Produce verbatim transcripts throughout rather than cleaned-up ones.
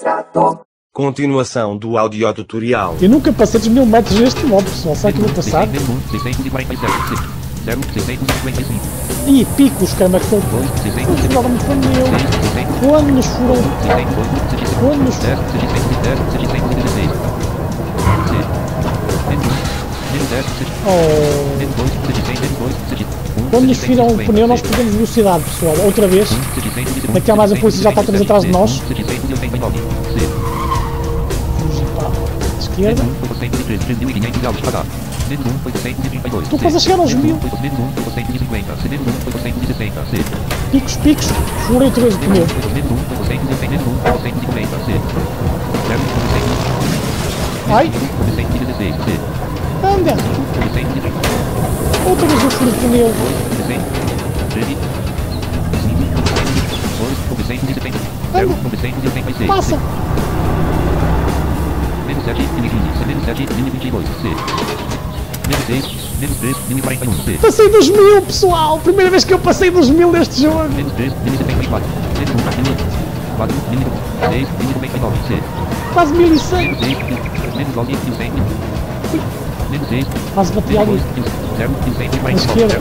Demonstrado. Continuação do audio tutorial. Eu nunca passei dos mil metros neste modo, pessoal. Sabe que eu vou passar? Ih, picos, caramba, que foi. Nos furaram muito pneu. Quando nos furou. Quando nos furou. Oh. Quando nos furam o pneu, nós perdemos velocidade, pessoal. Outra vez. Daqui a mais a polícia já está outra vez atrás de nós. Esquerda. Estou quase a chegar aos mil. Picos, picos. Furei outra vez o pneu. Ai. Anda. Outra vez eu furo o pneu. Anda. Passa. Passei dos mil, pessoal! Primeira vez que eu passei dos mil neste jogo! Quase mil e cem! Quase bati ali! Na esquerda!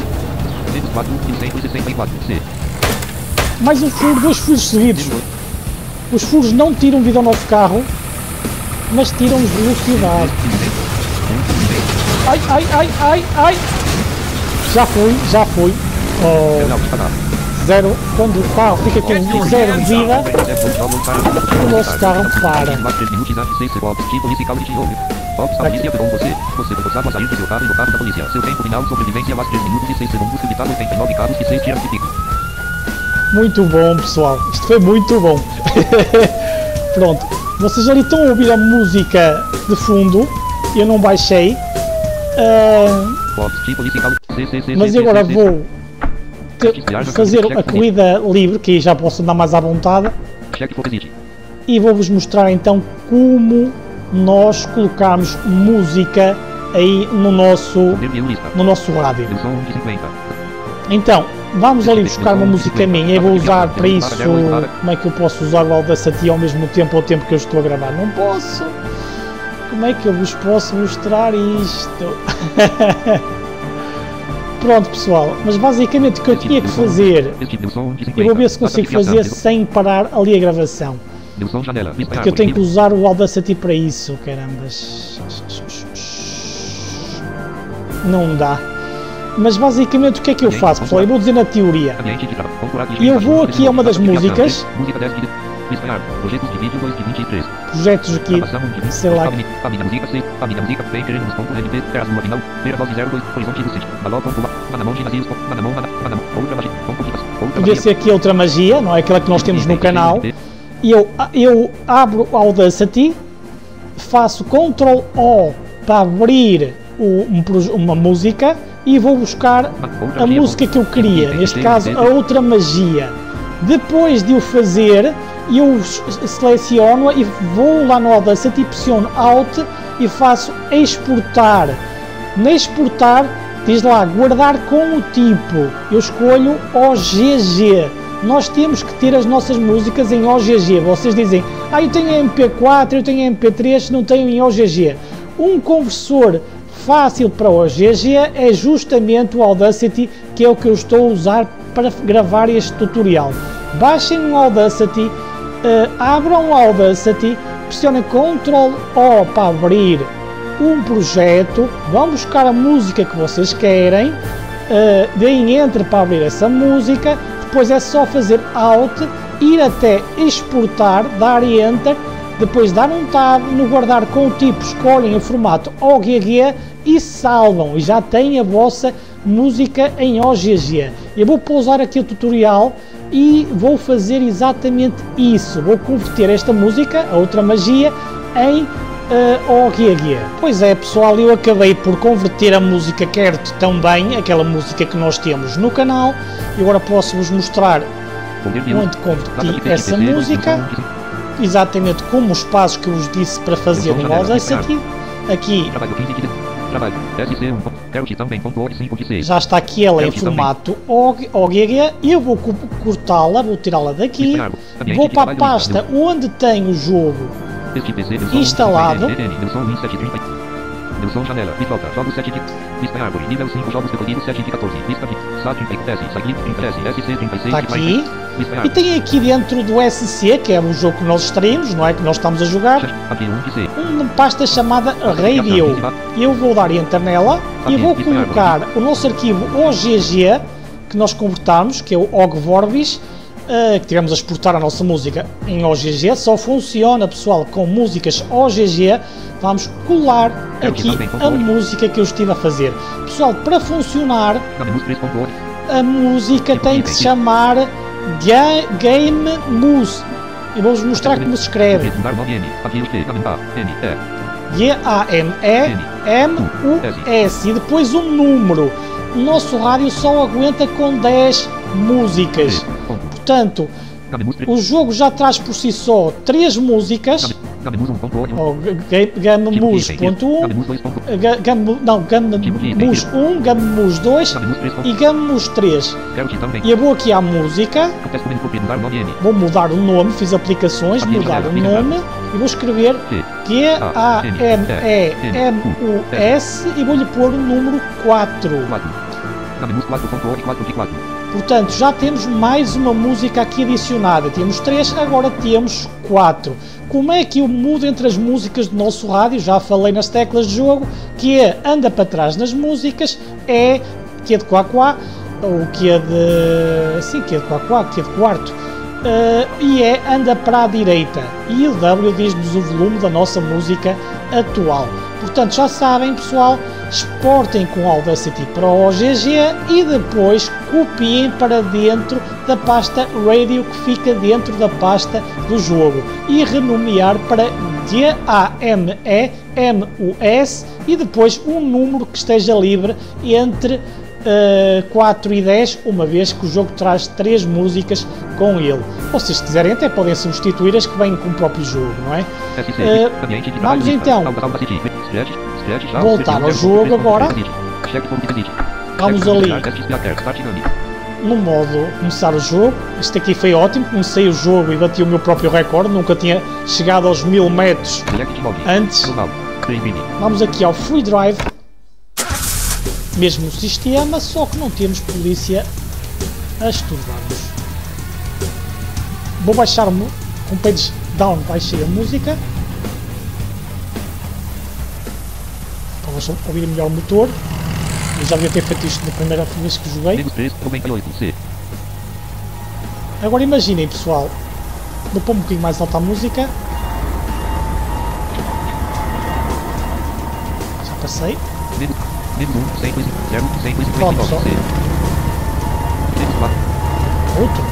Mais um furo, dois furos seguidos! Os furos não tiram vida ao nosso carro, mas tiram-nos velocidade. Ai, ai, ai, ai, ai! Já foi, já foi. Oh, zero, quando o carro fica com zero de vida, o nosso carro para. Muito bom, pessoal. Isto foi muito bom. Pronto. Vocês já estão a ouvir a música de fundo. Eu não baixei. Uh, mas agora vou fazer a corrida livre, que aí já posso andar mais à vontade. E vou-vos mostrar então como nós colocamos música aí no nosso, no nosso rádio. Então, vamos ali buscar uma música minha. Eu vou usar para isso. Como é que eu posso usar o Audacity ao mesmo tempo ao tempo que eu estou a gravar? Não posso! Como é que eu vos posso mostrar isto? Pronto, pessoal, mas basicamente o que eu tinha que fazer, eu vou ver se consigo fazer sem parar ali a gravação. Porque eu tenho que usar o Audacity para isso, carambas. Não dá. Mas basicamente o que é que eu faço, pessoal? Eu vou dizer na teoria. Eu vou aqui a uma das músicas. Projetos aqui, sei lá. Podia ser aqui outra magia, não é aquela que nós temos no canal. E eu, eu abro o Audacity, faço control O para abrir o, uma música e vou buscar a música que eu queria, neste caso a outra magia. Depois de o fazer, eu seleciono e vou lá no Audacity, pressiono Alt e faço exportar. Na exportar, diz lá guardar com o tipo, eu escolho O G G. Nós temos que ter as nossas músicas em O G G. Vocês dizem, ah, eu tenho M P quatro, eu tenho M P três, não tenho em O G G. Um conversor fácil para O G G é justamente o Audacity, que é o que eu estou a usar para gravar este tutorial. Baixem o Audacity, uh, abram o Audacity, pressionem control O para abrir um projeto, vão buscar a música que vocês querem, uh, deem Enter para abrir essa música, depois é só fazer Alt, ir até exportar, dar Enter, depois dar um Tab, no guardar com o tipo, escolhem o formato O G G e salvam, e já têm a vossa música em O G G. Eu vou pausar aqui o tutorial e vou fazer exatamente isso, vou converter esta música, a outra magia, em uh, O G G. Pois é, pessoal, eu acabei por converter a música Kert também, aquela música que nós temos no canal, e agora posso-vos mostrar onde converti essa música, exatamente como os passos que eu vos disse para fazer no Audacity. Aqui Trabalho. S C um. Quero também ponto cinco de seis. Já está aqui ela em formato O G. Eu vou cortá-la, vou tirá-la daqui. Vou para a pasta onde tem o jogo instalado. Nelson janela, me falta, jogos sete de... Lista em árvore, nível cinco, jogos decorridos sete de quatorze. Lista de... S A trinta, S, Sagui, trinta, S, S C trinta e seis... Está aqui. E tem aqui dentro do S C, que é o jogo que nós extraímos, não é? Que nós estamos a jogar. Uma pasta chamada Radio. Eu vou dar Enter nela e vou colocar o nosso arquivo O G G, que nós convertamos, que é o O G Vorbis, que tivemos a exportar a nossa música em O G G. Só funciona, pessoal, com músicas O G G. Vamos colar aqui a música que eu estive a fazer. Pessoal, para funcionar, a música tem que se chamar Game Mus. E vou-vos mostrar como se escreve. G A M E M U S. E depois um número. O nosso rádio só aguenta com dez músicas. Portanto, o jogo já traz por si só três músicas. Oh, Gamemus ponto um, não, Gamemus um, Gamemus dois e Gamemus três. E eu vou aqui à música, vou mudar o nome, fiz aplicações, mudar o nome e vou escrever G A M E M U S e vou-lhe pôr o número quatro. Portanto, já temos mais uma música aqui adicionada. Temos três, agora temos quatro. Como é que eu mudo entre as músicas do nosso rádio? Já falei nas teclas de jogo, que é anda para trás nas músicas, é que é de quá quá, ou que é de... sim, que é de quá quá, que é de quarto, uh, e é anda para a direita. E o W diz-nos o volume da nossa música atual. Portanto, já sabem, pessoal, exportem com Audacity para o O G G e depois copiem para dentro da pasta Radio que fica dentro da pasta do jogo e renomear para G A M E M U S e depois um número que esteja livre entre uh, quatro e dez, uma vez que o jogo traz três músicas com ele. Ou se quiserem até podem substituir as que vêm com o próprio jogo, não é? Uh, vamos então voltar ao jogo agora. Vamos ali no modo começar o jogo. Este aqui foi ótimo, comecei o jogo e bati o meu próprio recorde, nunca tinha chegado aos mil metros antes. Vamos aqui ao Free Drive, mesmo sistema, só que não temos polícia a estudar-nos. Vou baixar com page down, baixei a música para vocês ouvirem melhor o motor. Eu já devia ter feito isto na primeira vez que joguei. Agora imaginem, pessoal, vou pôr um bocadinho mais alta a música. Já passei. Pronto, só. Outro.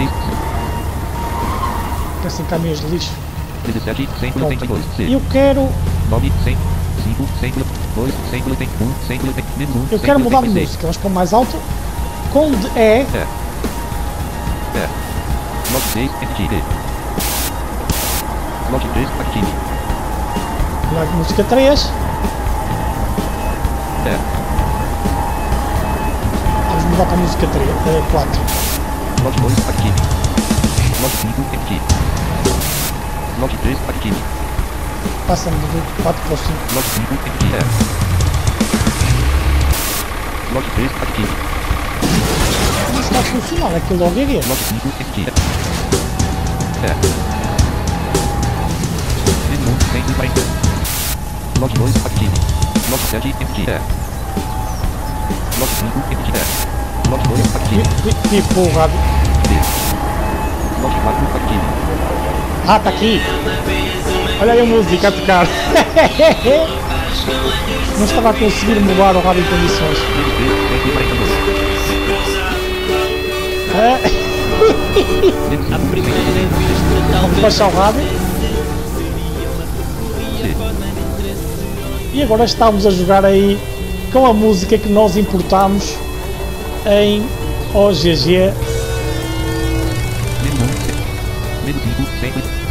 Parecem caminhões de lixo. Pronto. Eu quero... Eu quero mudar de música, vamos pôr mais alto. Com de E. Música três. Vamos mudar para a música três, uh, quatro. Passando do quatro para o cinco. Não está a funcionar aquilo do O G G. Tipo o rádio. Ah, tá aqui. Olha aí a música a tocar. Não estava a conseguir mudar o rádio em condições. Vamos baixar o rádio. E agora estamos a jogar aí com a música que nós importamos em O G G.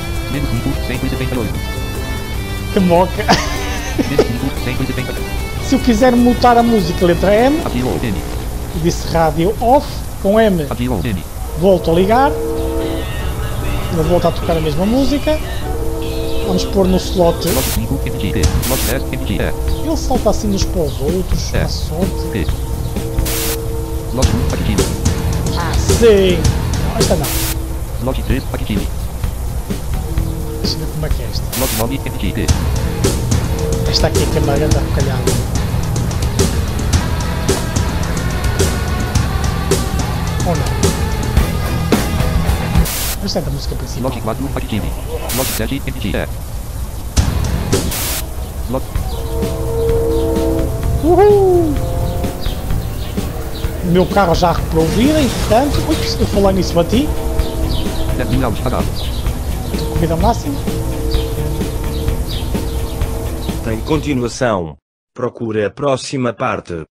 Que moca! se eu quiser mutar a música, letra M, Radio M. disse rádio off, com M, Radio M. volto a ligar, ele volta a tocar a mesma música, vamos pôr no slot, Slot cinco M G P. Slot dez M G E. ele salta assim uns para os outros, É. à sorte. P. Slot um Paquetini. Ah, sim! Não, esta não, Slot três Paquetini. deixa eu ver como é que é esta. Slot nove M G P. Esta aqui é que é uma grande arrocalhada. Ou não? Esta é da música principal. Slot quatro Paquetini. Slot sete M G E. Slot Uhul! O meu carro já recuperou vida, entretanto. Ui, se eu falar nisso bati. dez mil graus parado. Corrida máxima. Tem continuação. Procure a próxima parte.